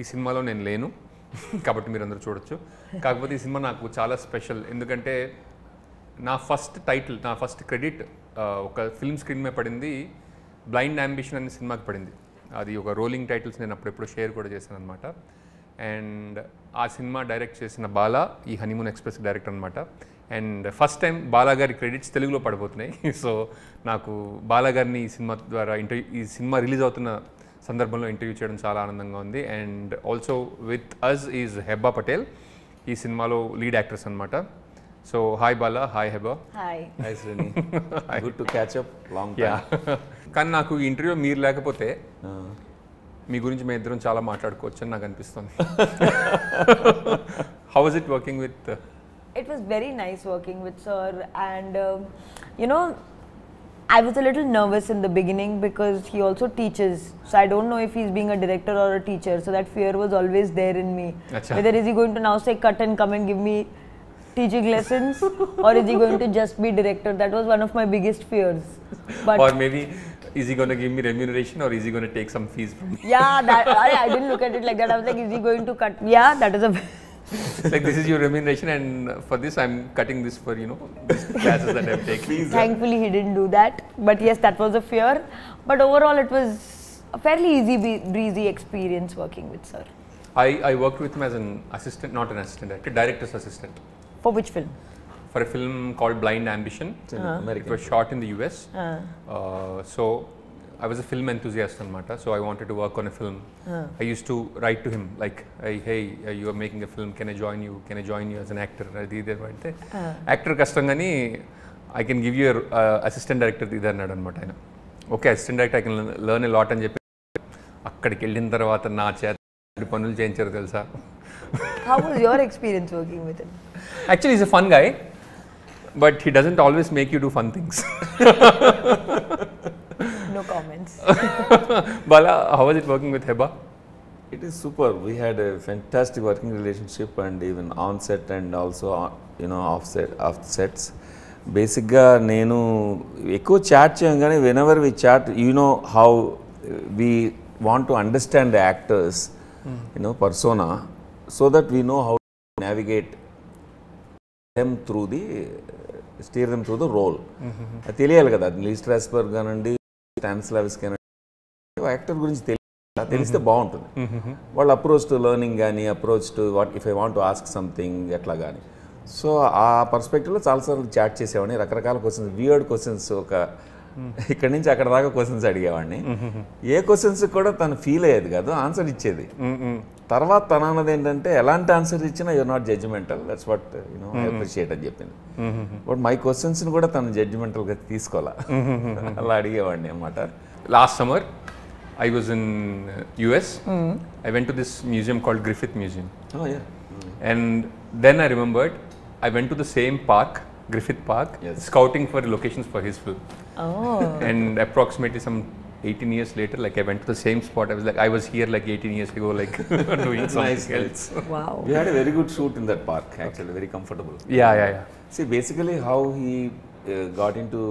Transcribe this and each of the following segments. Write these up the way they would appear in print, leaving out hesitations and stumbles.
సినిమాలో నేను లేను కాబట్టి మీరు అందరూ చూడొచ్చు. కాకపోతే ఈ సినిమా నాకు చాలా స్పెషల్, ఎందుకంటే నా ఫస్ట్ క్రెడిట్ ఒక ఫిల్మ్ స్క్రీన్ మీద పడింది. బ్లైండ్ అంబిషన్ అనే సినిమాకి పడింది. అది ఒక రోలింగ్ టైటిల్స్ నేను అప్పుడెప్పుడు షేర్ కూడా చేశాను అనమాట. అండ్ ఆ సినిమా డైరెక్ట్ చేసిన బాలా ఈ హనీమూన్ ఎక్స్ప్రెస్ డైరెక్టర్ అనమాట. అండ్ ఫస్ట్ టైం బాలా గారి క్రెడిట్స్ తెలుగులో పడిపోతున్నాయి. సో నాకు బాలా గారిని ఈ సినిమా రిలీజ్ అవుతున్న సందర్భంలో ఇంటర్వ్యూ చేయడం చాలా ఆనందంగా ఉంది. And also with us is Hebba Patel, ఈ సినిమాలో లీడ్ యాక్ట్రెస్ అనమాట. So hi Bala, hi Hebba. Hi. Hi Srini. Good to catch up. Long time. కానీ నాకు ఈ ఇంటర్వ్యూ మీరు లేకపోతే మీ గురించి మేము ఇద్దరం చాలా మాట్లాడుకోవచ్చు అని నాకు అనిపిస్తుంది. How was it working with? It was very nice working with sir, and you know, I was a little nervous in the beginning because he also teaches, so I don't know if he's being a director or a teacher, so that fear was always there in me. Achha. Whether is he going to now say cut and come and give me teaching lessons or is he going to just be director? That was one of my biggest fears. But Or maybe is he going to give me remuneration or is he going to take some fees from me? yeah, that I didn't look at it like that. I was like, is he going to cut? Yeah, that is a Like this is your remuneration and for this I'm cutting this for, these classes that I've taken. Thankfully he didn't do that, but yes, that was a fear. But overall it was a fairly easy breezy experience working with sir. I worked with him as an assistant, not an assistant director, director's assistant, For which film? for a film called Blind Ambition. It's an It American. was shot in the US. So I was a film enthusiast anamata, so I wanted to work on a film. I used to write to him like, hey, you are making a film, can I join you as an actor? Actor kastangani, I can give you a assistant director idu annadu anamata ayana. Okay, assistant director I can learn a lot అని చెప్పి అక్కడికి వెళ్ళిన తర్వాత నా చేత పనులు చేయించారు తెలుసా. How was your experience working with him? Actually he's a fun guy, but he doesn't always make you do fun things. No comments. Bala, how was it working with Heba? It is super. We had a fantastic working relationship, and even on set and also off sets. Basically, నేను ఎక్కువ chat చేయం కానీ whenever we chat, how we want to understand the actors, persona, so that we know how to navigate them through steer them through the role. అది తెలియాలి కదా. లీ Strasbourg కానండి, స్టానిస్లావిస్ కానండి, actor గురించి తెలిస్తే బాగుంటుంది. వాళ్ళ అప్రోచ్ టు లెర్నింగ్ కానీ, approach to what if I want to ask something ఎట్లా కానీ. సో ఆ పర్స్పెక్టివ్లో చాలాసార్లు చాట్ చేసేవాడిని. రకరకాల క్వశ్చన్స్, వియర్డ్ క్వశ్చన్స్, ఇక్కడి నుంచి అక్కడ దాకా క్వశ్చన్స్ అడిగేవాడిని. ఏ క్వశ్చన్స్ కూడా తను ఫీల్ అయ్యేది కాదు, ఆన్సర్ ఇచ్చేది. తర్వాత తన అన్నది ఏంటంటే, ఎలాంటి ఆన్సర్ ఇచ్చినా you're not judgmental, that's what I appreciate అని చెప్పింది. బట్ మై క్వశ్చన్స్ని కూడా తను జడ్జిమెంటల్గా తీసుకోవాలా, అలా అడిగేవాడిని అన్నమాట. Last summer, I was in US. I went to this museum called Griffith Museum. Oh yeah. And then I remembered, I went to the same park, Griffith Park, Yes. scouting for locations for his film. Oh. And approximately some 18 years later, like I went to the same spot. I was like, I was here like 18 years ago, like doing something Nice. else. Wow. We had a very good shoot in that park, actually, very comfortable. Yeah. See, basically how he got into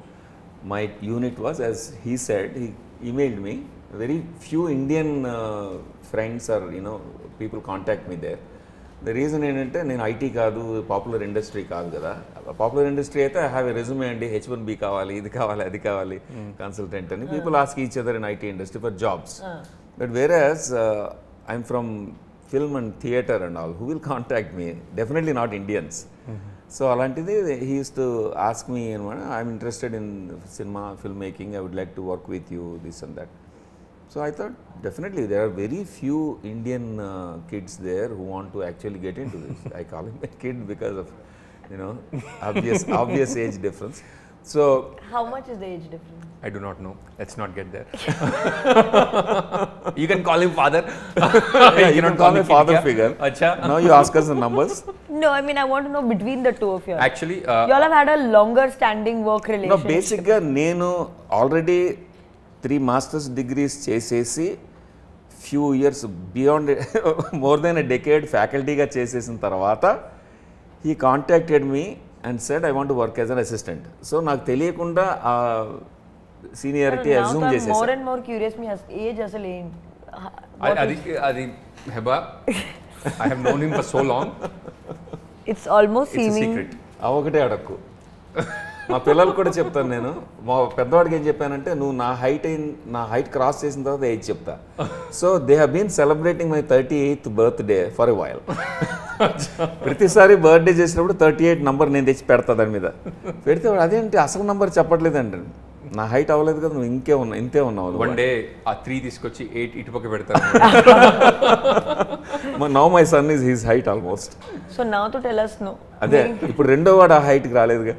my unit was, as he said, he emailed me. Very few Indian friends or people contact me there. The reason ఏంటంటే నేను IT కాదు, popular industry కాదు కదా. Popular industry అయితే I have a resume అండి, H1B కావాలి, ఇది కావాలి, అది కావాలి, కన్సల్టెంట్ అని. People ask each other in IT industry for jobs. But whereas I'm from film and theatre and all, who will contact me? Definitely not Indians. So అలాంటిది he used to ask me అనమాట, I'm interested in cinema, film making, I would like to work with you, this and that. So I thought definitely there are very few Indian kids there who want to actually get into this. I call him a kid because of obvious age difference. So How much is the age difference? I do not know. Let's not get there. You can call him father. you can call me father figure. Acha. Now you ask us the numbers. No, I mean I want to know between the two of you. Actually, You all have had a longer standing work No, relationship. basically నేను already 3 master's degrees చేసేసి few years beyond more than a decade ఫ్యాకల్టీగా చేసేసిన తర్వాత he contacted me and said I want to work as an assistant. So నాకు తెలియకుండా seniority assume More చేసేసాను. and more curious మీ age అసలు ఏంటి? అది Heba, I have known him for so long. It's almost It's a seeming. secret. ఒకటే అడక్కు మా పిల్లలు కూడా చెప్తాను నేను. మా పెద్దవాడికి ఏం చెప్పానంటే నువ్వు నా హైట్ క్రాస్ చేసిన తర్వాత ఏజ్ చెప్తా. So they have been celebrating my 38th birthday for a while. ప్రతిసారి బర్త్డే చేసినప్పుడు 38 నంబర్ నేను తెచ్చి పెడతా దాని మీద. పెడితే వాడు అదేంటి అసలు నంబర్ చెప్పట్లేదండి. నా హైట్ అవ్వలేదు కదా, నువ్వు ఇంతే ఉన్నావు. వన్ డే ఆ 3 తీసుకొచ్చి 8 ఇటుపక్క పెడతాను. Now my son is his height almost. So now to tell us no. అదే ఇప్పుడు రెండో వాడు ఆ హైట్కి రాలేదుగా.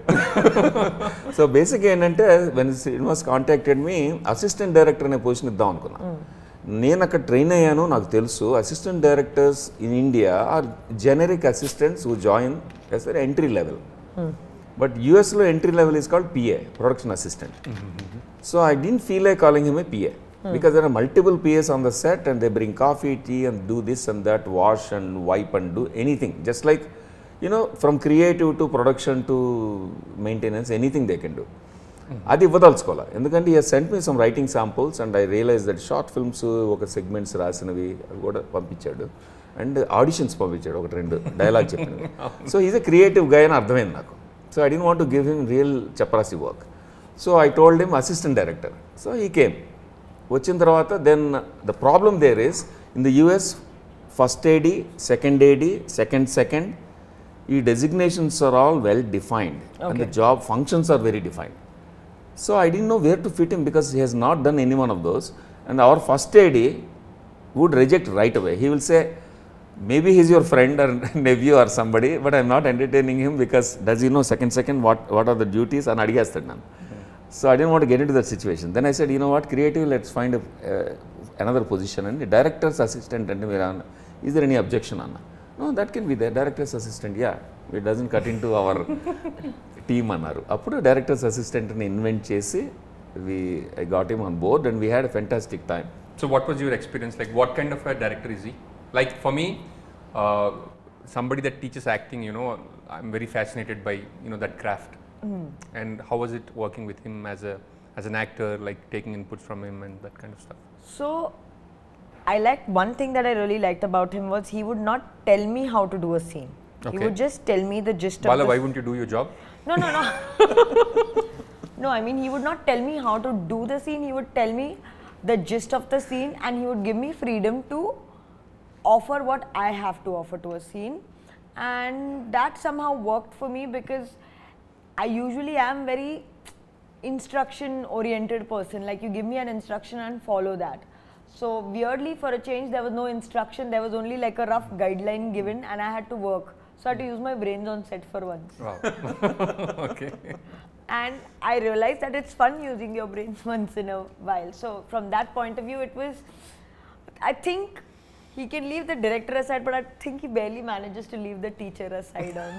సో బేసిక్గా ఏంటంటే when Srinivas contacted me assistant director అనే పొజిషన్ ఇద్దాం అనుకున్నా. నేను అక్కడ ట్రైన్ అయ్యాను, నాకు తెలుసు assistant directors in India are generic assistants who join as a entry level. But యూఎస్లో entry level is called PA, production assistant. So I don't feel like calling him a PA because there are multiple PAs on the set and they bring coffee, tea and do this and that, wash and wipe and do anything. Just like, you know, from creative to production to maintenance, anything they can do. అది ఇవ్వదలుచుకోవాలి. ఎందుకంటే he has sent me some writing samples and I realized that short films ఒక segments రాసినవి అవి కూడా పంపించాడు. And auditions పంపించాడు, ఒకటి 2 dialogue చెప్పినవి. So is a creative guy అని అర్థమైంది నాకు. So I don't want to give him real చపరాసి work. So I told him assistant director. So he came. వచ్చిన తర్వాత then the problem there is in the US first AD, second AD, second ఈ designations are all well defined and the job functions are very defined. So I don't know where to fit him because he Hess not done any one of those. And our first AD would reject right away. He will say maybe he's your friend or nephew or somebody, but I'm not entertaining him because does he know second what are the duties and అడిగేస్తాడు నన్ను. So I didn't want to get into that situation. Then I said, you know what, creative, let's find another position. And director's assistant, and is there any objection, Anna? No, that can be there. Director's assistant, yeah. It doesn't cut into our team, Annaru. Appudu director's assistant ni invent chesi, I got him on board and we had a fantastic time. So what was your experience like? What kind of a director is he? Like for me, somebody that teaches acting, you know, I'm very fascinated by, you know, that craft. And how was it working with him as an actor, like taking inputs from him and that kind of stuff? So I liked one thing that I really liked about him was he would not tell me how to do a scene. He would just tell me the gist Bala, of why wouldn't you do your job? No. No, I mean he would not tell me how to do the scene. He would tell me the gist of the scene and he would give me freedom to offer what I have to offer to a scene. And that somehow worked for me because I usually am very instruction oriented person. Like you give me an instruction and follow that. So weirdly for a change there was no instruction, there was only like a rough guideline given and I had to work. So I had to use my brains on set for once. Wow. Okay. And I realized that it's fun using your brains once in a while. So from that point of view it was, I think he can leave the director aside, but I think he barely manages to leave the teacher aside on.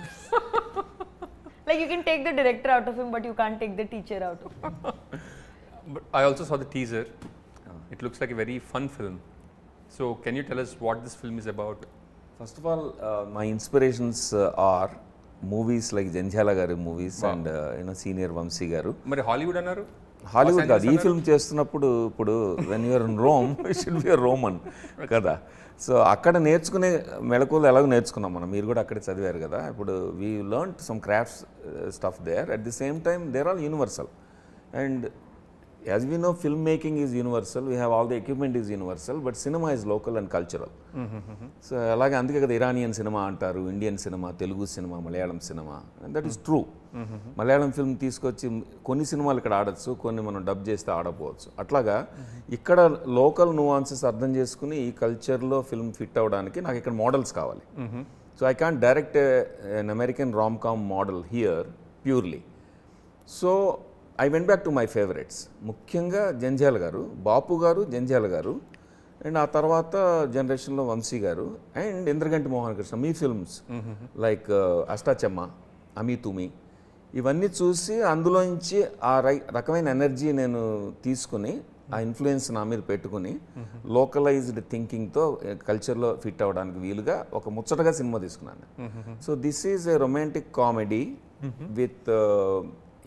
Like you can take the director out of him, but you can't take the teacher out of him. But I also saw the teaser. It looks like a very fun film. So can you tell us what this film is about? First of all, my inspirations are movies like Janjala garu movies and you know senior Vamsi garu. Mari Hollywood annaru? Hollywood కాదు. ఈ film చేస్తున్నప్పుడు ఇప్పుడు when you're in Rome it should be Roman కదా. So అక్కడ నేర్చుకునే మెళకువలు ఎలాగో నేర్చుకున్నాం మనం. మీరు కూడా అక్కడే చదివారు కదా. ఇప్పుడు we learn some crafts stuff there. At the same time there all universal. And as we know film making is universal, we have all the equipment is universal, but cinema is local and cultural. So అలాగే అందుకే కదా Iranian cinema అంటారు, Indian cinema, Telugu cinema, Malayalam cinema. And that is true. Malayalam film తీసుకొచ్చి కొన్ని సినిమాలు ఇక్కడ ఆడచ్చు, కొన్ని మనం డబ్ చేస్తే ఆడపోవచ్చు. అట్లాగా ఇక్కడ లోకల్ నువాన్సెస్ అర్థం చేసుకుని ఈ కల్చర్లో ఫిల్మ్ ఫిట్ అవ్వడానికి నాకు ఇక్కడ మోడల్స్ కావాలి. So I can't direct an American rom-com model here purely. So I went back to my favourites. ముఖ్యంగా జంధ్యాల గారు, బాపు గారు, జంధ్యాల గారు, అండ్ ఆ తర్వాత జనరేషన్లో వంశీ గారు అండ్ ఇంద్రగంటి మోహన్ కృష్ణ. మీ ఫిల్మ్స్ లైక్ అష్టాచెమ్మ, అమీ తుమి, ఇవన్నీ చూసి అందులోంచి ఆ రకమైన ఎనర్జీ నేను తీసుకుని ఆ ఇన్ఫ్లుయెన్స్ నా మీద పెట్టుకుని లోకలైజ్డ్ థింకింగ్తో కల్చర్లో ఫిట్ అవ్వడానికి వీలుగా ఒక ముచ్చటగా సినిమా తీసుకున్నాను. So this is a romantic comedy with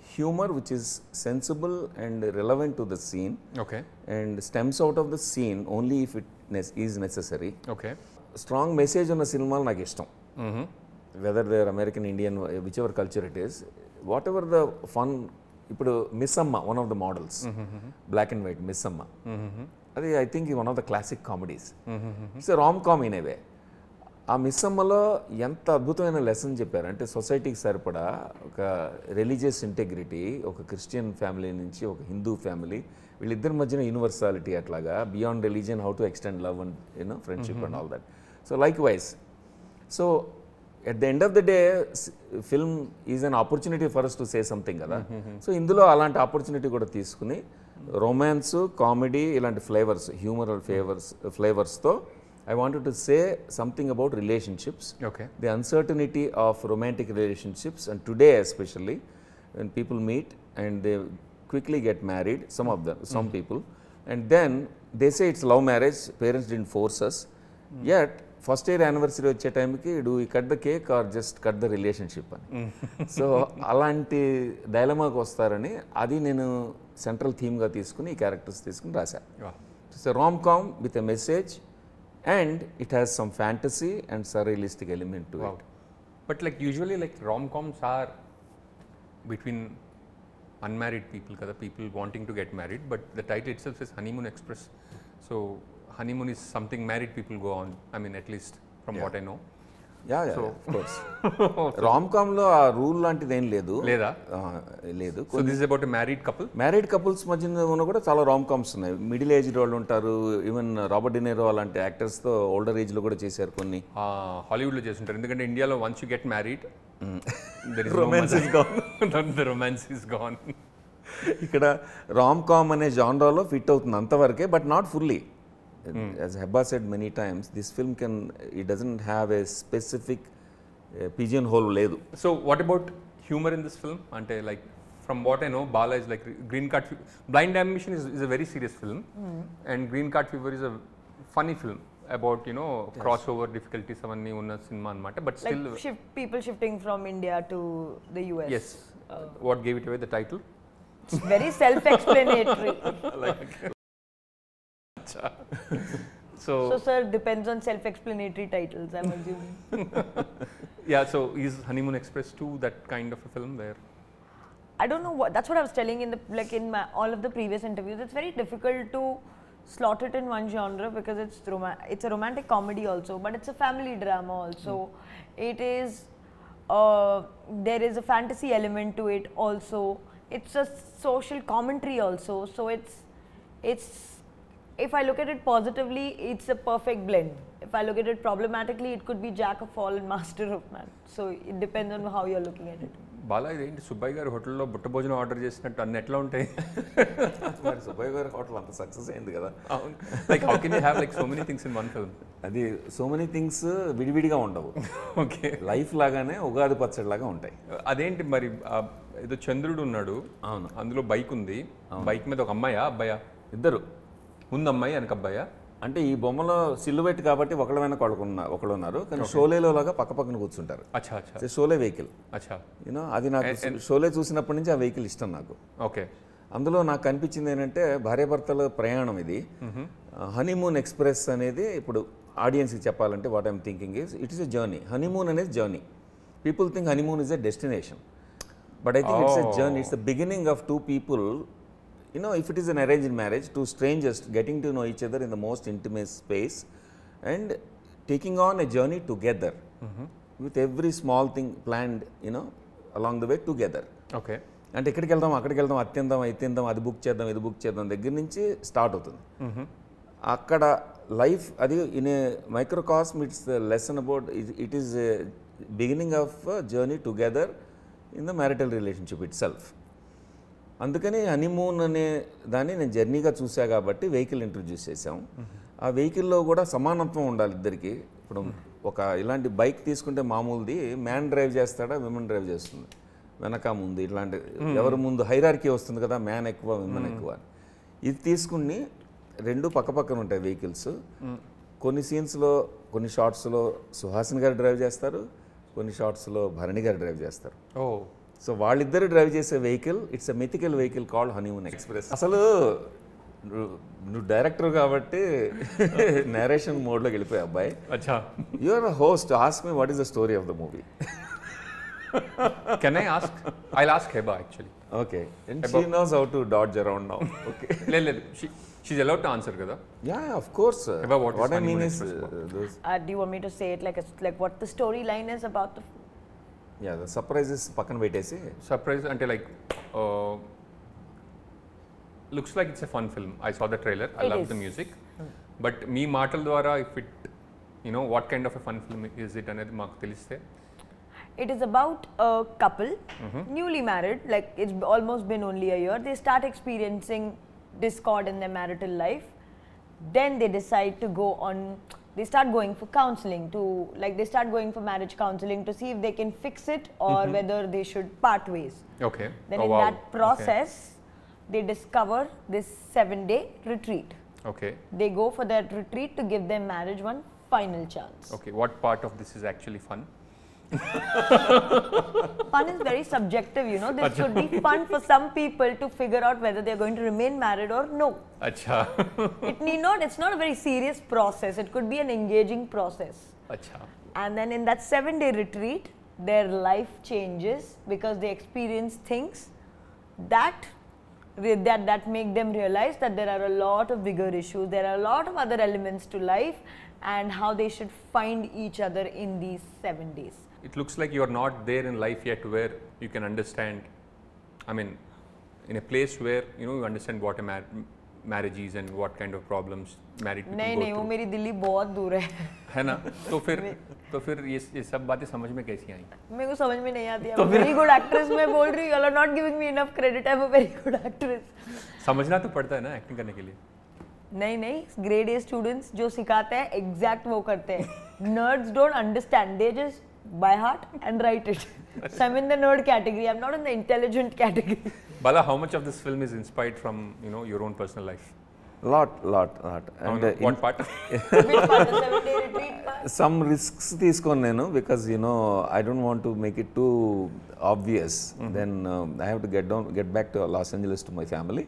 humor which is sensible and relevant to the scene okay and stems out of the scene only if it is necessary. Okay strong message ఉన్న సినిమాలు నాకు ఇష్టం. Whether they're American Indian which ever culture it is, what ever the fun. ఇప్పుడు Missamma one of the models, black and white Missamma, అది I think one of the classic comedies. It's rom com in a way. ఆ మిస్ అమ్మలో ఎంత అద్భుతమైన lesson చెప్పారు అంటే సొసైటీకి సరిపడా ఒక రిలీజియస్ ఇంటెగ్రిటీ, ఒక క్రిస్టియన్ ఫ్యామిలీ నుంచి ఒక హిందూ ఫ్యామిలీ, వీళ్ళిద్దరి మధ్యన యూనివర్సాలిటీ, అట్లాగా beyond religion how to extend love and you know friendship and all that. So likewise, so at the end of the day film is an opportunity for us to say something కదా. So ఇందులో అలాంటి opportunity కూడా తీసుకుని romance, comedy ఇలాంటి flavours, humour ఫ్లేవర్స్తో I wanted to say something about relationships, okay, the uncertainty of romantic relationships, and today especially when people meet and they quickly get married, some people, and then they say it's love marriage, parents didn't force us, yet first year anniversary వచ్చే టైంకి do we cut the cake or just cut the relationship అని. So అలాంటి డైలమాకి వస్తారని అది నేను central థీమ్గా తీసుకుని ఈ క్యారెక్టర్స్ తీసుకుని రాశాను. It's a rom com with a message and it has some fantasy and surrealistic element to it. But like usually like rom-coms are between unmarried people, kada, people wanting to get married, but the title itself is Honeymoon Express. So honeymoon is something married people go on, I mean at least from what I know. Yeah, of course. రామ్-కామ్లో ఆ rule లాంటిది ఏం లేదు. లేదా? లేదు. So this is about a married couple? Married couples మధ్యన ఉన్న కూడా చాలా రామ్-కామ్స్ ఉన్నాయి. మిడిల్ ఏజ్డ్ వాళ్ళు ఉంటారు, ఈవెన్ రాబర్ట్ డినీరో అలాంటి యాక్టర్స్తో ఓల్డర్ ఏజ్లో కూడా చేశారు కొన్ని. హాలీవుడ్లో చేస్తుంటారు, ఎందుకంటే ఇండియాలో once you get married romance is gone. The romance is gone. ఇక్కడ రామ్-కామ్ అనే జానరాలో ఫిట్ అవుతుంది అంతవరకే, but not fully. As Hebba said many times, this film it doesn't have a specific pigeonhole ledu. So what about humor in this film? Ante like from what I know, Bala is like Green Card Blind Ambition is a very serious film, and Green Card Fever is a funny film about, you know, crossover difficulties avanni unna cinema anamata, but still like people shifting from India to the US. Yes. What gave it away, the title? It's very self-explanatory. So sir, depends on self-explanatory titles, I'm assuming. Yeah, so is Honeymoon Express 2 that kind of a film where I don't know what, that's what I was telling in the all of the previous interviews. It's very difficult to slot it in one genre because it's a romantic comedy also, but it's a family drama also. It is there is a fantasy element to it also. It's a social commentary also. So it's if I look at it positively, it's a perfect blend. If I look at it problematically, it could be jack of all and master of none. So it depends on how you're looking at it. Bala ఇదేంటి సుబ్బయ్య గారి హోటల్లో బుట్ట భోజనం order చేసినట్టు అన్ని ఎట్లా ఉంటాయి? మరి సుబ్బయ్య గారి హోటల్ అంత సక్సెస్ అయింది కదా. Like how can you have like so many things in one film? అది సో మెనీ థింగ్స్ విడివిడిగా ఉండవు. ఓకే, లైఫ్ లాగానే ఉగాది పచ్చడి లాగా ఉంటాయి. అదేంటి మరి ఏదో చంద్రుడు ఉన్నాడు, అవును, అందులో బైక్ ఉంది, బైక్ మీద ఒక అమ్మాయా అబ్బాయా? ఇద్దరు. ముందు అమ్మాయి వెనక అబ్బాయా? అంటే ఈ బొమ్మలో సిల్లువెట్ కాబట్టి ఒకళ్ళ వెనక ఒకళ్ళు ఉన్నారు, కానీ షోలేలో లాగా పక్క పక్కన కూర్చుంటారు. అచ్చా అచ్చా, షోలే వెహికల్. అచ్చా, యూనో అది నాకు షోలే చూసినప్పటి నుంచి ఆ వెహికల్ ఇష్టం నాకు. ఓకే, అందులో నాకు కనిపించింది ఏంటంటే భార్యాభర్తల ప్రయాణం ఇది. హనీమూన్ ఎక్స్ప్రెస్ అనేది ఇప్పుడు ఆడియన్స్కి చెప్పాలంటే what I'm thinking is it is a journey. Honeymoon అనేది journey. People think honeymoon is a destination, but I think it's a journey. It's the beginning of two people. You know, if it is an arranged marriage, two strangers getting to know each other in the most intimate space and taking on a journey together with every small thing planned, you know, along the way together. Okay. అంటే ఎక్కడికి వెళ్దాం, అక్కడికి వెళ్దాం, అది తిందాం, ఇది తిందాం, అది బుక్ చేద్దాం, ఇది బుక్ చేద్దాం దగ్గర నుంచి స్టార్ట్ అవుతుంది. అక్కడ లైఫ్ అది in a microcosm. It's the lesson about it is beginning of journey together in the marital relationship itself. అందుకని హనీమూన్ అనే దాన్ని నేను జర్నీగా చూసా కాబట్టి వెహికల్ ఇంట్రడ్యూస్ చేసాం. ఆ వెహికల్లో కూడా సమానత్వం ఉండాలి ఇద్దరికి. ఇప్పుడు ఒక ఇలాంటి బైక్ తీసుకుంటే మామూలుది మ్యాన్ డ్రైవ్ చేస్తాడా, విమెన్ డ్రైవ్ చేస్తుంది, వెనక ముందు ఇట్లాంటి ఎవరు ముందు హైరార్కీ వస్తుంది కదా, మ్యాన్ ఎక్కువ విమెన్ ఎక్కువ. ఇది తీసుకుని రెండు పక్క పక్కన ఉంటాయి వెహికల్స్. కొన్ని సీన్స్లో కొన్ని షార్ట్స్లో సుహాసిని గారు డ్రైవ్ చేస్తారు, కొన్ని షార్ట్స్లో భరణి గారు డ్రైవ్ చేస్తారు. సో వాళ్ళిద్దరు డ్రైవ్ చేసే vehicle, it's a mythical vehicle called honeymoon express. అసలు నువ్వు డైరెక్టర్ కాబట్టి నేరేషన్ మోడ్లోకి వెళ్ళిపోయా అబ్బాయి. అచ్చా, you're host, ask me what is the story of the movie. Can I ask? I'll ask Hebba actually. Okay, and she knows how to dodge around now. Okay, లేదు she's allowed to answer కదా. Yeah, of course. Heba, what I mean is those... Do you want me to say it like what the storyline is about the the surprises పక్కన పెట్టేసి. Surprise అంటే like looks like it's a fun film. I saw the trailer. I love the music. But మీ మాటల ద్వారా if it what kind of a fun film is it అనేది మాకు తెలిస్తే. It is about a couple, newly married, like it's almost been only a year. They start experiencing discord in their marital life. Then they decide to they start going for counseling they start going for marriage counseling to see if they can fix it or whether they should part ways. Okay. Then in that process, they discover this 7-day retreat. Okay. They go for that retreat to give their marriage one final chance. Okay. What part of this is actually fun? Fun is very subjective, This should be fun for some people to figure out whether they're going to remain married or no. Acha. It's not a very serious process. It could be an engaging process. Acha. And then in that 7-day retreat, their life changes because they experience things that make them realize that there are a lot of bigger issues, there are a lot of other elements to life, and how they should find each other in these 7 days. It looks like you are not there in life yet where you can understand, I mean, in a place where you understand what a marriage is and what kind of problems married people go through. नहीं वो मेरी दिल्ली बहुत दूर है ना, तो फिर ये सब बातें समझ में कैसी आई? मेरे को समझ में नहीं आती है. वेरी गुड एक्ट्रेस मैं बोल रही हूँ. You are not giving me enough credit. I'm a very good actress. समझना तो पड़ता है ना एक्टिंग करने के लिए. नहीं ग्रेड ए स्टूडेंट्स जो सिखाते हैं एग्जैक्ट वो करते हैं. Nerds don't understand. They just by heart and write it. So I'm in the nerd category. I'm not in the intelligent category. Bala, how much of this film is inspired from your own personal life? Lot. And what part? Which part? The 7-day retreat part? Some risks తీసుకొని నేను because I don't want to make it too obvious. Then I have to get back to Los Angeles to my family.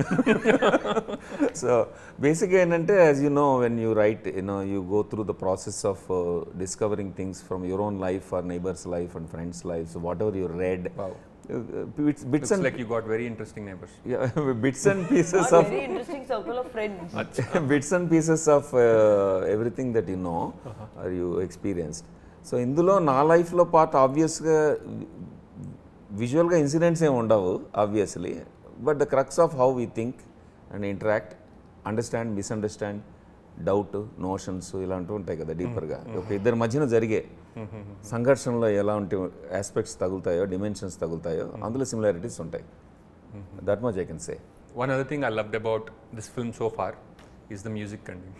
So basically ఏంటంటే as you know, when you write, you go through the process of discovering things from your own life or neighbor's life and friends' lives. So whatever you read. Wow. Bits Looks and like you got very interesting neighbors. Yeah, bits and pieces Not of very interesting circle of friends. bits and pieces of everything that you know or you experienced. So ఇందులో నా లైఫ్లో part ఆబ్వియస్గా విజువల్గా incidents ఏమి ఉండవు obviously, but the crux of how we think and interact, understand, misunderstand, doubt, notions ఇలాంటివి ఉంటాయి కదా డీపర్గా. ఒక ఇద్దరి మధ్యన జరిగే సంఘర్షణలో ఎలాంటి ఆస్పెక్ట్స్ తగులుతాయో, డిమెన్షన్స్ తగులుతాయో, అందులో సిమిలారిటీస్ ఉంటాయి. That much I can say. One other thing I loved about this film so far is the music content.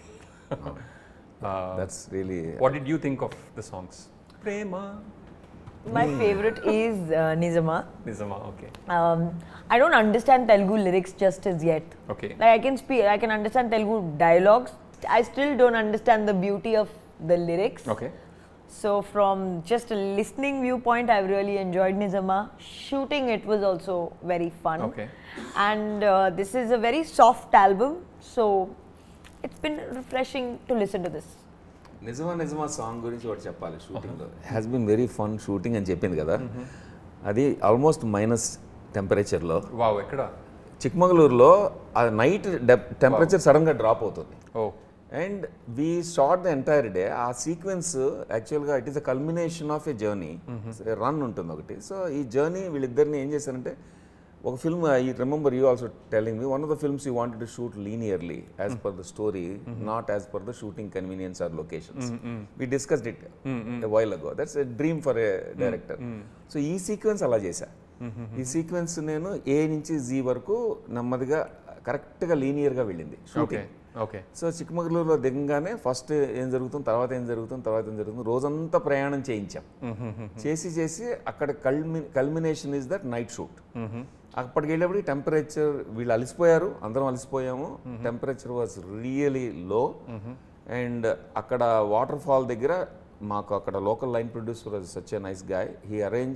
That's really... What did you think of the songs? Prema. My favorite is Nizama. Nizama, okay. I don't understand Telugu lyrics just as yet. Okay. Like I can understand Telugu dialogues. I still don't understand the beauty of the lyrics. Okay. So from just a listening viewpoint, I've really enjoyed Nizama. Shooting it was also very fun. Okay. And this is a very soft album, so it's been refreshing to listen to this. Nijama song గురించి ఒకటి చెప్పాలి. షూటింగ్లో has been very fun shooting అని చెప్పింది కదా, అది almost minus టెంపరేచర్లో. Wow, ఎక్కడ? చిక్మగళూరులో ఆ నైట్ టెంపరేచర్ సడన్గా డ్రాప్ అవుతుంది. Oh. And we shot the entire day. ఆ సీక్వెన్స్ యాక్చువల్గా it is a culmination of a journey. Run ఉంటుంది ఒకటి. సో ఈ జర్నీ వీళ్ళిద్దరిని ఏం చేశారంటే, ఒక film, I remember you also telling me, one of the films you wanted to shoot linearly as per the story, not as per the shooting convenience or locations. We discussed it a while ago. That's a dream for a director. So ఈ sequence అలా చేశా. ఈ sequence నేను ఏ నుంచి G వరకు నెమ్మదిగా కరెక్ట్గా లీనియర్గా వెళ్ళింది షూటింగ్. ఓకే. సో చిక్కమగళూరులో దిగంగానే ఫస్ట్ ఏం జరుగుతుంది, తర్వాత ఏం జరుగుతుంది, రోజంతా ప్రయాణం చేయించాం. చేసి అక్కడ culmination is that night shoot. అప్పటికి వెళ్ళేప్పటికి టెంపరేచర్, వీళ్ళు అలసిపోయారు, అందరం అలసిపోయాము. Temperature was really low. And అక్కడ వాటర్ ఫాల్ దగ్గర మాకు అక్కడ local line producer was such a nice guy. He arranged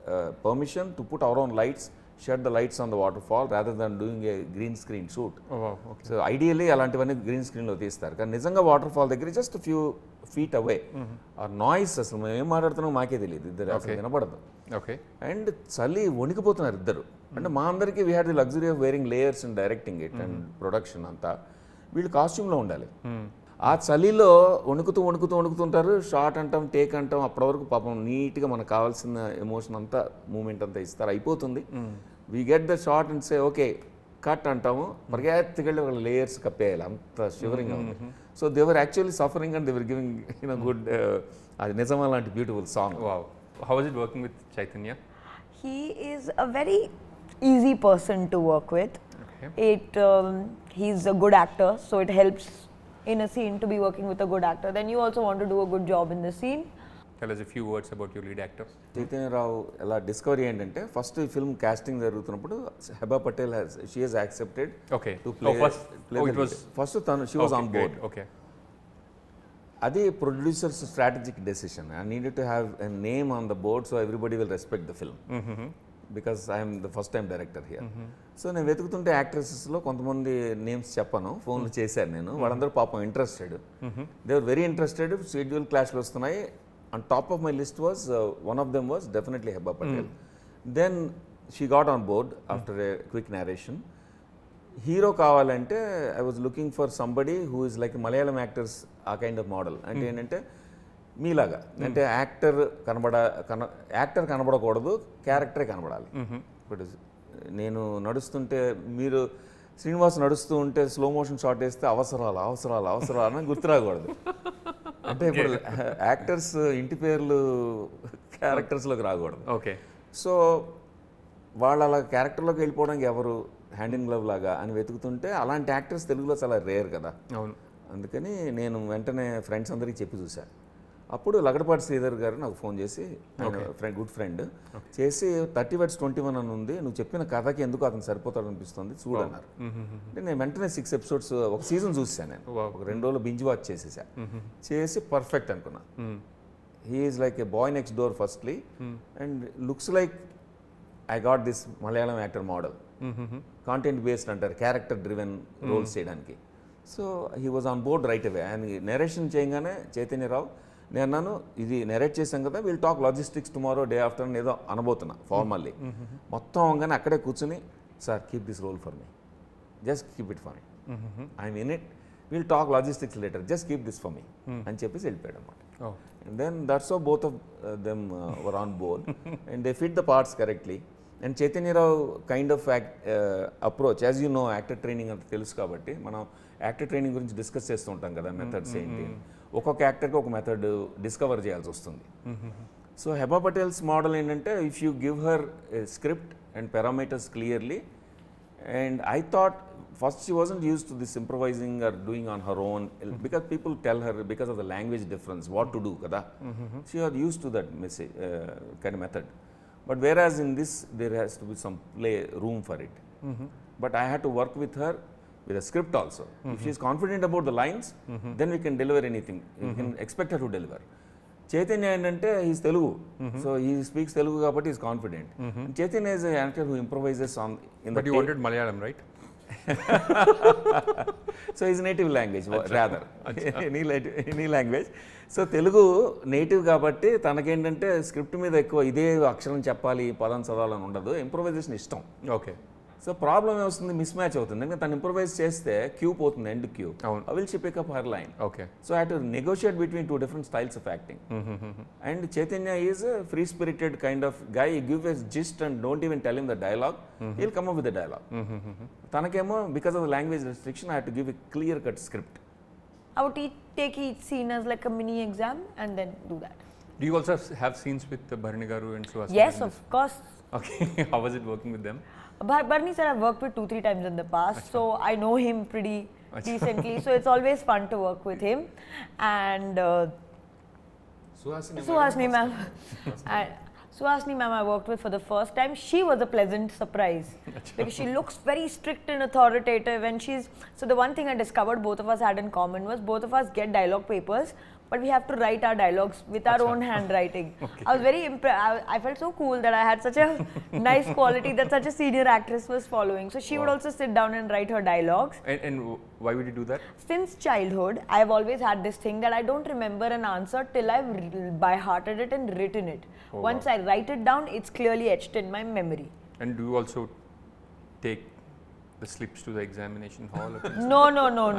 permission to put our own lights, shed the lights on the waterfall rather than doing a green screen shoot. Oh, wow. Okay. So ideally అలాంటివన్నీ green స్క్రీన్లో తీస్తారు కానీ నిజంగా waterfall దగ్గర just few feet away ఆ noise అసలు మేము ఏం మాట్లాడుతున్నాం మాకే తెలియదు ఇద్దరు అసలు వినపడదు. ఓకే. అండ్ చలి వణికిపోతున్నారు ఇద్దరు. అంటే మా అందరికీ we had the luxury of wearing layers and directing it and production అంతా. వీళ్ళు కాస్ట్యూమ్లో ఉండాలి. ఆ చలిలో వణుకుతుంటారు. షార్ట్ అంటాం, టేక్ అంటాం, అప్పటి వరకు పాపం నీట్గా మనకు కావాల్సిన ఎమోషన్ అంతా మూమెంట్ అంతా ఇస్తారు, అయిపోతుంది. We get the shot and say okay cut అంటాము, పరిగెత్తికెళ్ళి వాళ్ళ లేయర్స్ కప్పేయాలి, అంత షివరింగ్ ఉంది. So they were actually suffering and they were giving good, అది నిజమా లాంటి beautiful song. Wow. How was it working with Chaitanya? He is a very easy person to work with. Okay. He's a good actor, so it helps in a scene to be working with a good actor. Then you also want to do a good job in the scene. Tell us a few words about your lead actor. Chaitanya Rao ఎలా discovery ఏంటంటే first ఈ film casting జరుగుతున్నప్పుడు Heba Patel she has accepted Okay. To play. It was. First తను she was on board. Okay. అది producers strategic decision. I needed to have a name on the board so everybody will respect the film because I'm the first time director here. So నేను వెతుకుతుంటే యాక్ట్రెసెస్లో కొంతమంది names చెప్పాను, ఫోన్లు చేశాను నేను. వాళ్ళందరూ పాపం interested, they were very interested. Schedule క్లాష్లు వస్తున్నాయి. On top of my list was, one of them was definitely Heba Patel. Then she got on board after a quick narration. Hero కావాలంటే I was looking for somebody who is like Malayalam actors, ఆ kind of model. అంటే ఏంటంటే మీలాగా అంటే actor కనబడకూడదు, క్యారెక్టరే కనబడాలి. But నేను నడుస్తుంటే మీరు శ్రీనివాస్ నడుస్తూ ఉంటే స్లో మోషన్ షాట్ వేస్తే అవసరాలు అని గుర్తురాకూడదు. అంటే ఇప్పుడు యాక్టర్స్ ఇంటి పేర్లు క్యారెక్టర్స్లోకి రాకూడదు. ఓకే. సో వాళ్ళు అలా క్యారెక్టర్లోకి వెళ్ళిపోవడానికి ఎవరు హ్యాండ్ ఇన్ గ్లవ్ లాగా అని వెతుకుతుంటే అలాంటి యాక్టర్స్ తెలుగులో చాలా రేర్ కదా. అవును. అందుకని నేను వెంటనే ఫ్రెండ్స్ అందరికీ చెప్పి చూశాను. అప్పుడు లగడపాటి శ్రీధర్ గారు నాకు ఫోన్ చేసి, గుడ్ ఫ్రెండ్ చేసి 30 words 21 అని ఉంది, నువ్వు చెప్పిన కథకి ఎందుకు అతను సరిపోతాడు అనిపిస్తుంది చూడన్నారు. అంటే నేను వెంటనే 6 episodes ఒక సీజన్ చూసాను. నేను ఒక 2 రోజులు బింజ్ వాచ్ చేసేసా. చేసి పర్ఫెక్ట్ అనుకున్నా. He is like a boy next door firstly and looks like I got this Malayalam actor model. Content based అంటారు, క్యారెక్టర్ డ్రివెన్ రోల్స్ చేయడానికి. So he was on board right away. ఆయన narration చేయగానే చైతన్యరావు నేను అన్నాను, ఇది నెరేట్ చేశాం కదా, we'll talk logistics tomorrow day after అని ఏదో అనబోతున్నా ఫార్మల్లీ. మొత్తం అవగానే అక్కడే కూర్చుని, sir keep this role for me, just keep it for me, I'm in it, we'll talk logistics later, just keep this for me అని చెప్పేసి వెళ్ళిపోయాడు అనమాట. And then that's how both of them were on board and they fit the parts correctly. And Chaitanya Rao kind of approach, as you know, actor training అంత తెలుసు కాబట్టి మనం actor training గురించి discuss చేస్తూ ఉంటాం కదా, మెథడ్స్ ఏంటి, ఒక్కొక్క యాక్టర్కి ఒక మెథడ్ డిస్కవర్ చేయాల్సి వస్తుంది. సో హెబా పటేల్స్ మోడల్ ఏంటంటే if you give her script and parameters clearly, and I thought first she wasn't used to this improvising or doing on her own because people tell her because of the language difference what to do kada. She was used to that message, kind of method. But whereas in this there has to be some play room for it. But I had to work with her with a script also. If she is confident about the lines, then we can deliver anything. We can expect her to deliver. Chaitanya ఏంటంటే is Telugu, so he speaks Telugu కాబట్టి is confident. Chaitanya is actor who improvises on in the. But you wanted Malayalam, right? So is native language rather any language. So Telugu native కాబట్టి తనకేంటంటే script మీద ఎక్కువ ఇదే అక్షరం చెప్పాలి, పదం చదవాలని ఉండదు, ఇంప్రొవైజేషన్ ఇష్టం. ఓకే. సో ప్రాబ్లం ఏమొస్తుంది, మిస్ మ్యాచ్ అవుతుంది. ఎందుకంటే తను ఇంప్రొవైజ్ చేస్తే క్యూ పోతుంది, end cue. I will she pick up her line. Okay. So I have to negotiate between 2 different styles of acting. And Chaitanya is a free spirited kind of guy. You give a gist and don't even tell him the dialogue, he'll come up with the dialogue. Tanakemo, because of the language restriction, I had to give a clear cut script. I would take each scene as like a mini exam and then do that. Do you also have scenes with Bharani Garu and Suhasini? Yes, of course. Okay. How was it working with them? Bharani sir, I've worked with 2-3 times in the past, so I know him pretty decently. So it's always fun to work with him. And Suhasini ma'am, Suhasini ma'am I worked with for the first time. She was a pleasant surprise because she looks very strict and authoritative, and so the one thing I discovered both of us had in common was both of us get dialogue papers, but we have to write our dialogues with our own handwriting. I was very impressed. I felt so cool that I had such a nice quality that such a senior actress was following. So she would also sit down and write her dialogues. And why would you do that? Since childhood, I've always had this thing that I don't remember an answer till I've by-hearted it and written it. Once I write it down, it's clearly etched in my memory. And do you also take the slips to the examination hall? No,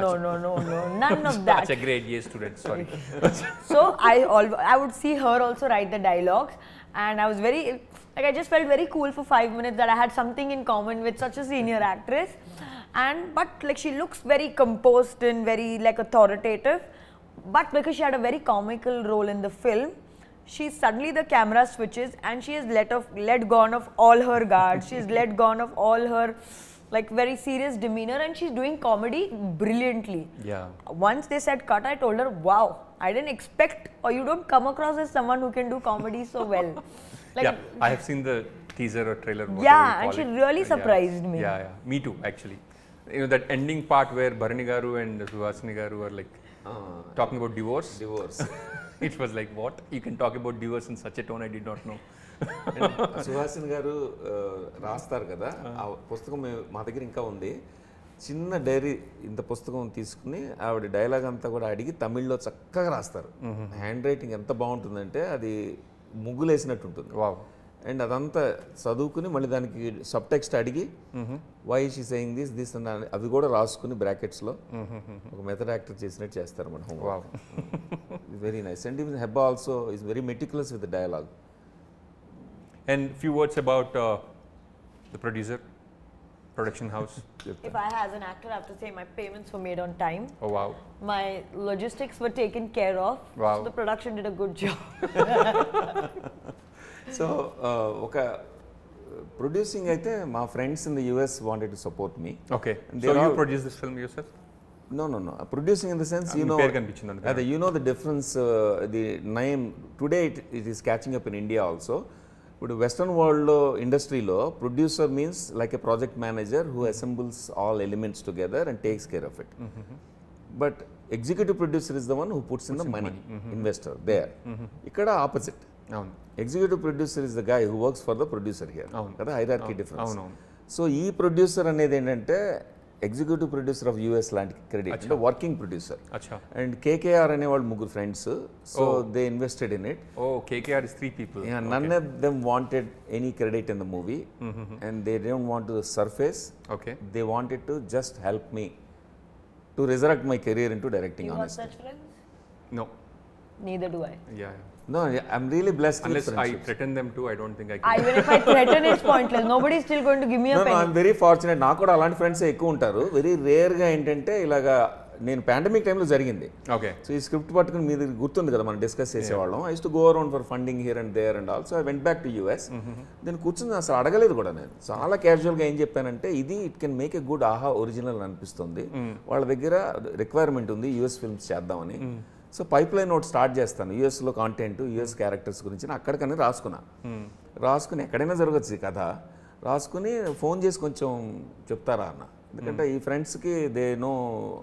none of that. Such a grade A student, sorry. So I would see her also write the dialogues, and I was very, like, I just felt very cool for 5 minutes that I had something in common with such a senior actress. But like, she looks very composed and very like authoritative, but because she had a very comical role in the film, suddenly the camera switches and she has let gone of all her guards. She's let gone of all her like very serious demeanor, and she's doing comedy brilliantly. Yeah. Once they said cut, I told her, wow, I didn't expect, or you don't come across as someone who can do comedy so well. Like, yeah, I have seen the teaser or trailer. Yeah, and she really surprised me. Yeah, me too, actually. You know, that ending part where Bharani Garu and Suhasini Garu are like talking about divorce. It was like, what? You can talk about divorce in such a tone, I did not know. Suhasini garu రాస్తారు కదా, ఆ పుస్తకం మా దగ్గర ఇంకా ఉంది. చిన్న dairy ఇంత పుస్తకం తీసుకుని ఆవిడ డైలాగ్ అంతా కూడా అడిగి తమిళ్లో చక్కగా రాస్తారు. హ్యాండ్ రైటింగ్ ఎంత బాగుంటుందంటే అది ముగ్గులేసినట్టు ఉంటుంది. అండ్ అదంతా చదువుకుని మళ్ళీ దానికి సబ్ టెక్స్ట్ అడిగి వై షీ సేయింగ్ దిస్ అని అవి కూడా రాసుకుని బ్రాకెట్స్లో ఒక మెథడ్ యాక్టర్ చేసినట్టు చేస్తారు మన home. Very nice. And even Heba also is very meticulous with the dialogue. And few words about the producer, production house. If I as an actor have to say, my payments were made on time. Oh wow. My logistics were taken care of. Wow. So the production did a good job. So oka producing aithe my friends in the US wanted to support me. Okay. So you produced this film yourself? No. Producing in the sense, you know, you know the difference, the name today it is catching up in India also. But Western world industry law, producer means like a project manager who assembles all elements together and takes care of it. But executive producer is the one who puts in the money, investor there. Ikkada opposite. Executive producer is the guy who works for the producer here. Kada hierarchy difference. So ee producer anedi endante executive producer of US లాంటి credit, అంటే working producer. And KKR అనేవాళ్ళు ముగ్గురు friends, so they invested in it. KKR is 3 people. None of them wanted any credit in the movie, and they didn't want to surface. They wanted to just help me to resurrect my career into directing. You have such friends? No. Neither do I. Yeah. No, I'm really blessed. Unless I threaten them too, I don't think I can. Even if I threaten, it's pointless. Nobody is still going to give me a penny. No, I'm very fortunate. నాకు కూడా అలాంటి friends ఎక్కువ ఉంటారు. Very రేర్గా ఏంటంటే ఇలాగా నేను pandemic టైంలో జరిగింది. సో ఈ స్క్రిప్ట్ పట్టుకుని మీద గుర్తుంది కదా మనం డిస్కస్ చేసేవాళ్ళం. I use to go around for funding here and there and also I went back to US. నేను కూర్చుని అసలు అడగలేదు కూడా, నేను చాలా క్యాజువల్గా ఏం చెప్పానంటే ఇది it can make a good Aha original అనిపిస్తుంది, వాళ్ళ దగ్గర రిక్వైర్మెంట్ ఉంది యూఎస్ ఫిల్మ్స్ చేద్దామని. సో పైప్ లైన్ ఒకటి స్టార్ట్ చేస్తాను, యూఎస్లో కాంటెంట్, యూఎస్ క్యారెక్టర్స్ గురించి అక్కడికని రాసుకుని ఎక్కడైనా జరగచ్చు ఈ కథ, రాసుకుని ఫోన్ చేసి కొంచెం చెప్తారా అన్న. ఎందుకంటే ఈ ఫ్రెండ్స్కి they know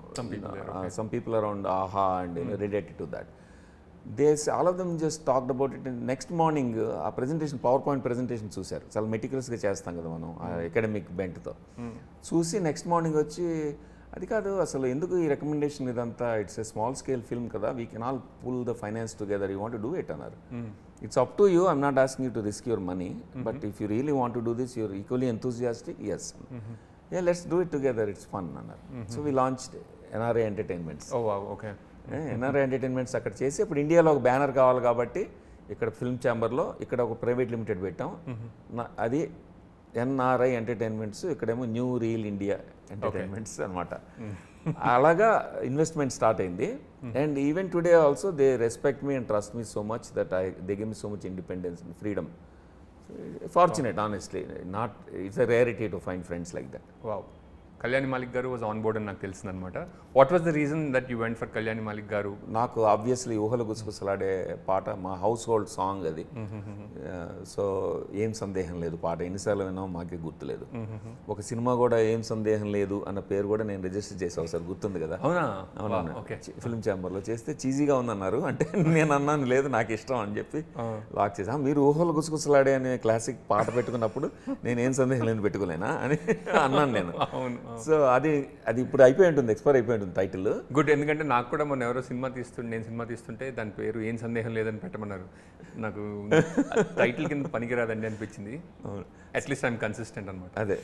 some people around Aha and related to that. All of them just talked about it. Next morning ఆ ప్రెజెంటేషన్, పవర్ పాయింట్ ప్రెజెంటేషన్ చూశారు. చాలా మెటిక్యులస్గా చేస్తాం కదా మనం అకాడమిక్ బెంట్తో. చూసి నెక్స్ట్ మార్నింగ్ వచ్చి అది కాదు అసలు ఎందుకు ఈ రికమెండేషన్ ఇదంతా, it's a small scale film కదా, we can all pull the finance together, you want to do it అన్నారు. It's up to you, I'm not asking you to risk your money, but if you really want to do this, you're equally enthusiastic, yes, yeah let's do it together, it's fun అన్నారు. So we launched NRI entertainments. NRI entertainments అక్కడ చేసి, ఇప్పుడు ఇండియాలో ఒక banner కావాలి కాబట్టి ఇక్కడ film ఛాంబర్లో ఇక్కడ ఒక ప్రైవేట్ లిమిటెడ్ పెట్టాం, అది ఎన్ఆర్ఐ ఎంటర్టైన్మెంట్స్, ఇక్కడేమో న్యూ రీల్ ఇండియా ఎంటర్టైన్మెంట్స్ అనమాట. అలాగా ఇన్వెస్ట్మెంట్ స్టార్ట్ అయింది. And even today also they respect me and trust me so much that they give me so much independence and freedom. Fortunate, honestly. Not, it's a rarity to find friends like that. Wow. Kalyani Malik garu was on board అని నాకు తెలిసింది అనమాట. What was the reason that you went for Kalyani Malik garu? నాకు obviously ఊహలు గుసగుసలాడే పాట, మా household song అది. సో ఏం సందేహం లేదు పాట ఎన్నిసార్లు విన్నామో మాకే గుర్తులేదు. ఒక సినిమా కూడా ఏం సందేహం లేదు అన్న పేరు కూడా నేను రిజిస్టర్ చేసా ఒకసారి, గుర్తుంది కదా? అవునా? అవునా, ఫిల్మ్ ఛాంబర్లో చేస్తే చీజీగా ఉందన్నారు. అంటే నేను అన్నాను లేదు నాకు ఇష్టం అని చెప్పి లాక్ చేసా. మీరు ఊహలు గుసగుసలాడే అనే క్లాసిక్ పాట పెట్టుకున్నప్పుడు నేను ఏం సందేహం లేని పెట్టుకోలేనా అని అన్నాను నేను. సో అది ఇప్పుడు అయిపోయి ఉంటుంది, ఎక్స్పైర్ అయిపోయి ఉంటుంది టైటిల్. గుడ్, ఎందుకంటే నాకు కూడా మొన్న ఎవరో నేను సినిమా తీస్తుంటే దాని పేరు ఏం సందేహం లేదని పెట్టమన్నారు. నాకు టైటిల్ కింద పనికిరాదండి అనిపించింది. అట్లీస్ట్ ఐఎమ్ కన్సిస్టెంట్ అనమాట. అదే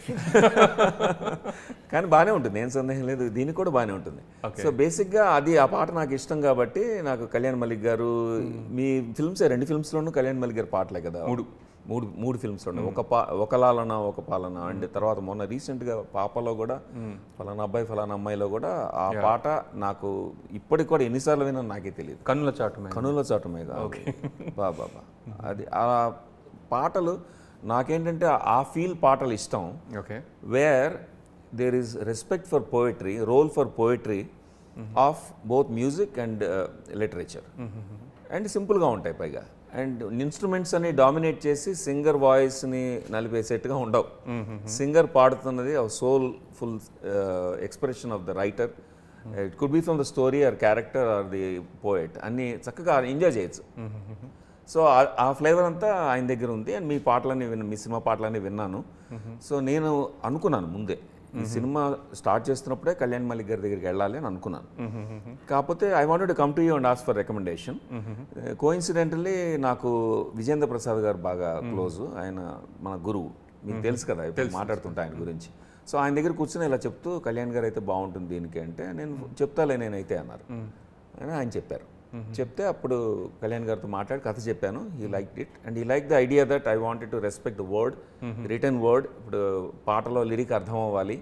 కానీ బాగానే ఉంటుంది, ఏం సందేహం లేదు, దీనికి కూడా బాగానే ఉంటుంది. సో బేసిక్గా అది ఆ పాట నాకు ఇష్టం కాబట్టి నాకు కళ్యాణ్ మలిక్ గారు, మీ ఫిల్మ్స్ 2 ఫిల్మ్స్లోనూ కళ్యాణ్ మలిక్ గారు పాటలే కదా? మూడు ఫిల్మ్స్ ఉన్నాయి. ఒక లాలన ఒక పాలన అండ్ తర్వాత మొన్న రీసెంట్గా పాపలో కూడా ఫలానా అబ్బాయి ఫలానా అమ్మాయిలో కూడా ఆ పాట నాకు ఇప్పటికి కూడా ఎన్నిసార్లు విన్నా నాకే తెలియదు. కనుల చాటుమే బాబా అది ఆ పాటలు నాకేంటంటే ఆ ఫీల్ పాటలు ఇష్టం. Where there is respect for poetry, role for poetry of both music and literature. And సింపుల్గా ఉంటాయి పైగా. అండ్ ఇన్స్ట్రుమెంట్స్ అని డామినేట్ చేసి సింగర్ వాయిస్ని నలిపేసేట్టుగా ఉండవు. సింగర్ పాడుతున్నది soulful expression of the writer. It could be from the story or character or the poet, అన్ని చక్కగా ఎంజాయ్ చేయొచ్చు. సో ఆ ఫ్లేవర్ అంతా ఆయన దగ్గర ఉంది. అండ్ మీ సినిమా పాటలన్నీ విన్నాను. సో నేను అనుకున్నాను ముందే ఈ సినిమా స్టార్ట్ చేస్తున్నప్పుడే కళ్యాణ్ మలిక్ గారి దగ్గరికి వెళ్ళాలి అని అనుకున్నాను. కాకపోతే I wanted to come to you and ask for recommendation. Coincidentally నాకు విజేంద్ర ప్రసాద్ గారు బాగా క్లోజ్, ఆయన మన గురువు, మీకు తెలుసు కదా, ఇప్పుడు మాట్లాడుతుంటా ఆయన గురించి. సో ఆయన దగ్గర కూర్చొని ఇలా చెప్తూ కళ్యాణ్ గారు అయితే బాగుంటుంది దీనికి అంటే, నేను చెప్తాలే నేనైతే అన్నారు. అని ఆయన చెప్పారు. చెప్తే అప్పుడు కళ్యాణ్ గారితో మాట్లాడి కథ చెప్పాను. He liked it and he like the idea that I wanted to respect the word, return word. ఇప్పుడు పాటలో లిరిక్ అర్థం అవ్వాలి,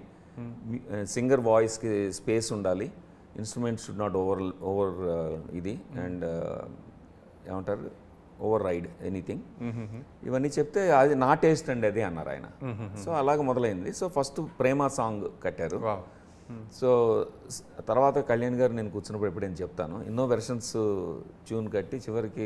సింగర్ వాయిస్కి స్పేస్ ఉండాలి, ఇన్స్ట్రుమెంట్స్ షుడ్ నాట్ ఓవర్ ఇది అండ్ ఏమంటారు ఓవర్ రైడ్ ఎనీథింగ్. ఇవన్నీ చెప్తే అది నా టేస్ట్ అండి అది అన్నారు ఆయన. సో అలాగ మొదలైంది. సో ఫస్ట్ ప్రేమ సాంగ్ కట్టారు. సో తర్వాత కళ్యాణ్ గారు నేను కూర్చున్నప్పుడు ఎప్పుడైనా చెప్తాను, ఎన్నో వెర్షన్స్ ట్యూన్ కట్టి చివరికి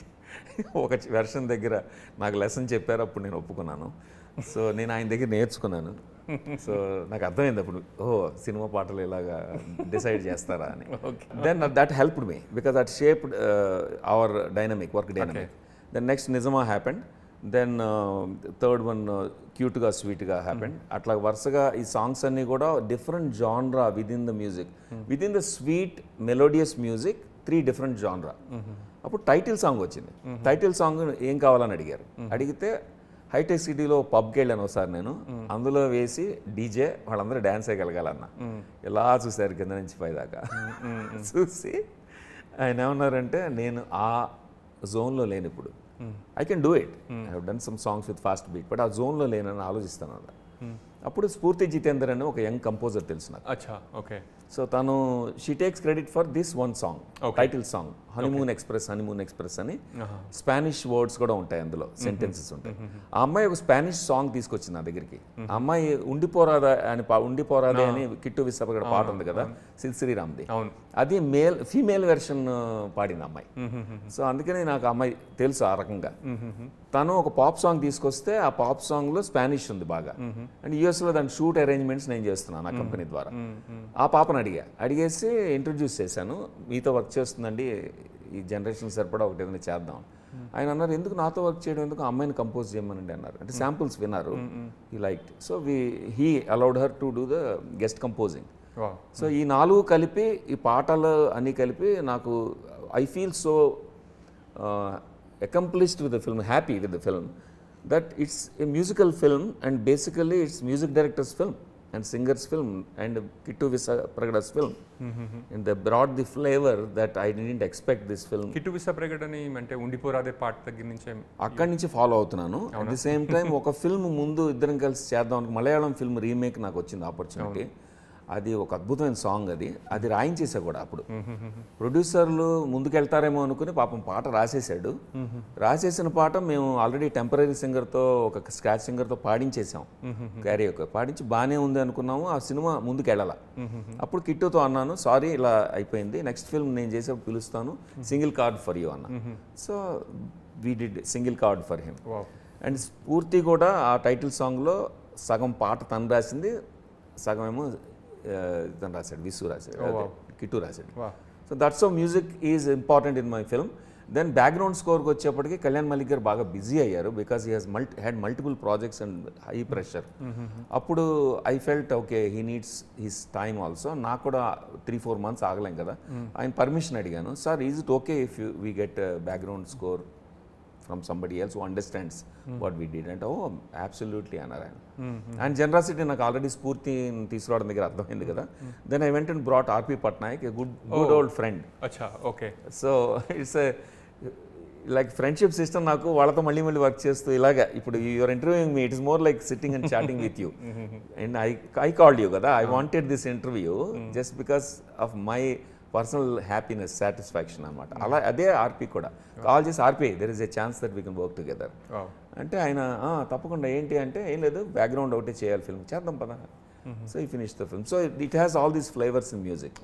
ఒక వెర్షన్ దగ్గర నాకు లెసన్ చెప్పారు, అప్పుడు నేను ఒప్పుకున్నాను. సో నేను ఆయన దగ్గర నేర్చుకున్నాను. సో నాకు అర్థమైంది అప్పుడు, సినిమా పాటలు ఇలాగా డిసైడ్ చేస్తారా అని. Then that helped me because that shaped our work dynamic. Then next నిజమా హ్యాపెండ్. దెన్ థర్డ్ వన్ క్యూట్గా స్వీట్గా హ్యాపెండ్. అట్లా వరుసగా ఈ సాంగ్స్ అన్నీ కూడా different genre within the music, within the sweet melodious music, 3 different genre. అప్పుడు టైటిల్ సాంగ్ వచ్చింది. టైటిల్ సాంగ్ ఏం కావాలని అడిగారు. అడిగితే హైటెక్ సిటీలో పబ్కి వెళ్ళాను ఒకసారి నేను, అందులో వేసి డీజే వాళ్ళందరూ డ్యాన్స్ వేయగలగాలన్న. ఎలా చూశారు కింద నుంచి పైదాకా చూసి ఆయన ఏమన్నారంటే, నేను ఆ జోన్లో లేను ఇప్పుడు. I can do it. I have done some songs with fast beat, but ఆ జోన్లో లేనని ఆలోచిస్తాను అలా. అప్పుడు స్ఫూర్తి జితేందర్ అని ఒక యంగ్ కంపోజర్ తెలుసు నాకు. సో తను she takes credit for this one song, title song honeymoon express అని. స్పానిష్ వర్డ్స్ కూడా ఉంటాయి అందులో, సెంటెన్సెస్ ఉంటాయి. ఆ అమ్మాయి ఒక స్పానిష్ సాంగ్ తీసుకొచ్చింది నా దగ్గరికి. ఆ అమ్మాయి ఉండిపోరాదే అని కిట్టు విశాఖ పాట ఉంది కదా సిద్ శ్రీరామ్ది, అది ఫీమేల్ వెర్షన్ పాడింది అమ్మాయి. సో అందుకని నాకు అమ్మాయి తెలుసు ఆ రకంగా. తను ఒక పాప్ సాంగ్ తీసుకొస్తే ఆ పాప్ సాంగ్లో స్పానిష్ ఉంది బాగా. అండ్ యూఎస్లో దాని షూట్ అరేంజ్మెంట్స్ నేను చేస్తున్నాను ఆ కంపెనీ ద్వారా. ఆ పాపను అడిగేసి ఇంట్రడ్యూస్ చేశాను. మీతో వర్క్ చేస్తుందండి, ఈ జనరేషన్ సరిపడా ఒకటి ఏదైనా చేద్దాం. ఆయన అన్నారు, ఎందుకు నాతో వర్క్ చేయడం, ఎందుకు అమ్మాయిని కంపోజ్ చేయమనండి అన్నారు. అంటే శాంపుల్స్ విన్నారు, he liked. So he allowed her to do the guest composing. So ఈ 4 కలిపి, ఈ పాటలు అన్నీ కలిపి నాకు I feel so accomplished with the film, happy with the film, that it's a musical film and basically it's music director's film and singer's film and Kittu Visapragada's film. And they brought the flavor that I didn't expect this film. Kittu Visapragada ni ante undiporade part దగ్గర నుంచి అక్కడి నుంచి follow అవుతున్నాను. At the same time ఒక film ముందు ఇద్దరం కలిసి చేద్దాం, మలయాళం ఫిల్మ్ రీమేక్ నాకు వచ్చింది ఆపర్చునిటీ. అది ఒక అద్భుతమైన సాంగ్. అది రాయించేసా కూడా అప్పుడు. ప్రొడ్యూసర్లు ముందుకెళ్తారేమో అనుకుని పాపం పాట రాసేసాడు. రాసేసిన పాట మేము ఆల్రెడీ టెంపరీ సింగర్తో ఒక స్క్రాచ్ సింగర్తో పాడించేసాం. క్యారియోకే పాడించి బాగానే ఉంది అనుకున్నాము. ఆ సినిమా ముందుకు వెళ్ళాల. అప్పుడు కిట్టుతో అన్నాను, సారీ ఇలా అయిపోయింది, నెక్స్ట్ ఫిల్మ్ నేను చేసే పిలుస్తాను, సింగిల్ కార్డ్ ఫర్ యూ అన్న. So we did single card for him. And Spoorthi కూడా ఆ టైటిల్ సాంగ్లో సగం పాట తను రాసింది, సగం ఏమో తను రాశాడు, విసు రాశాడు, కిట్టు రాశాడు. So that's how music is important in my film. Then background స్కోర్కి వచ్చేప్పటికి కళ్యాణ్ మలిక్ గారు బాగా బిజీ అయ్యారు, because he had multiple projects and high pressure. అప్పుడు I felt okay he needs his time also. నాకు కూడా 3-4 months ఆగలేం కదా. ఆయన పర్మిషన్ అడిగాను, sir is it okay if we get background score from somebody else who understands what we did, and oh absolutely అన్నారు ఆయన. And generosity నాకు already స్ఫూర్తి తీసుకురావడం దగ్గర అర్థమైంది కదా. Then I went and brought RP Patnaik, a good old friend. Okay. So it's like friendship system. నాకు వాళ్ళతో మళ్ళీ వర్క్ చేస్తూ ఇలాగా ఇప్పుడు your interviewing me, it is more like sitting and chatting with you. And I called you కదా, I wanted this interview just because of my personal happiness, satisfaction అనమాట. అలా అదే ఆర్పి కూడా కాల్ చేసి, RP there is a chance that we can work together అంటే ఆయన తప్పకుండా ఏంటి అంటే, ఏం లేదు బ్యాక్గ్రౌండ్ ఒకటే చేయాలి, ఫిల్మ్ చేద్దాం పదా. సో ఈ finish the film. So it has all these flavours in music.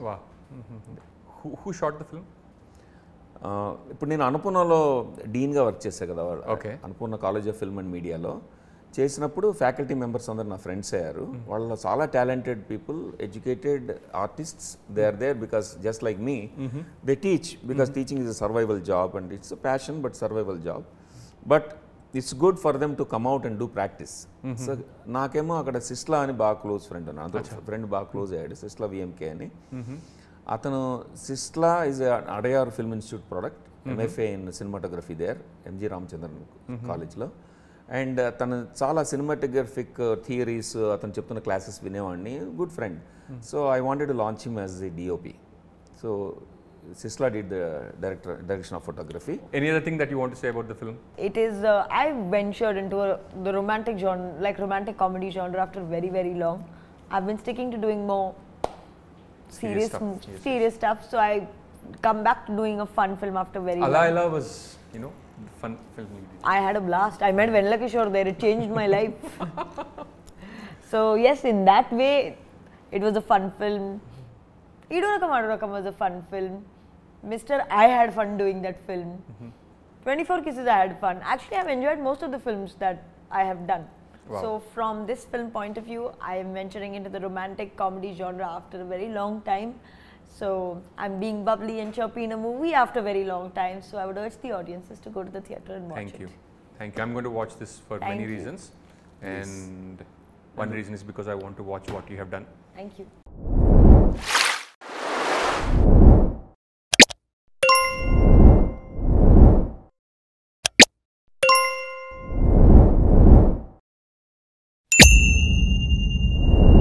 Who shot the film? ఇప్పుడు నేను అనుపూర్ణలో డీన్గా వర్క్ చేశాను కదా, Annapurna college of film and మీడియాలో చేసినప్పుడు ఫ్యాకల్టీ మెంబర్స్ అందరు నా ఫ్రెండ్స్ అయ్యారు. వాళ్ళు చాలా talented people, educated artists. They are there because just like me they teach, because teaching is a survival job and it's a passion but survival job. But it's good for them to come out and do practice. So నాకేమో అక్కడ సిస్లా అని బాగా close friend అన్న, friend బాగా close అయ్యాడు, Sisla VMK అని. అతను Sisla is Adyar film institute product, MFA in cinematography there, MG Ramachandran కాలేజ్లో. అండ్ తను చాలా సినిమాటోగ్రఫిక్ థియరీస్ అతను చెప్తున్న క్లాసెస్ వినేవాడిని, good friend. So I wanted to launch him as the DOP. సో Sisla did the direction of photography. Any other thing that you want to say about the film? It is, I ventured into the romantic genre, like romantic comedy genre after very long. I've been sticking to doing more serious stuff. So I come back to doing a fun film after very long. Ala was, fun film. I had a blast. I met Venla Kishore there. It changed my life. So yes, in that way, it was a fun film. Idorakam Adorakam was a fun film. Mr. I had fun doing that film. 24 Kisses I had fun. Actually, I've enjoyed most of the films that I have done. Wow. So from this film point of view, I am venturing into the romantic comedy genre after a very long time. So I'm being bubbly and chirpy in a movie after a very long time. So I would urge the audiences to go to the theatre and watch it. Thank you. I'm going to watch this for many reasons. And one reason is because I want to watch what you have done. Thank you.